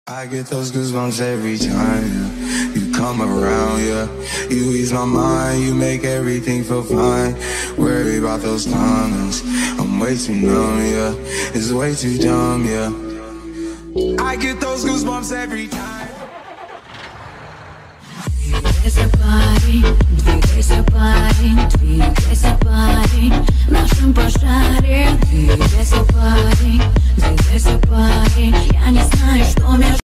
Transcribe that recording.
I get those goosebumps every time, yeah. You come around, yeah. You ease my mind, you make everything feel fine. Worry about those comments, I'm way too numb, yeah. It's way too dumb, yeah. I get those goosebumps every time. Двигайся, парень, двигайся, парень, двигайся,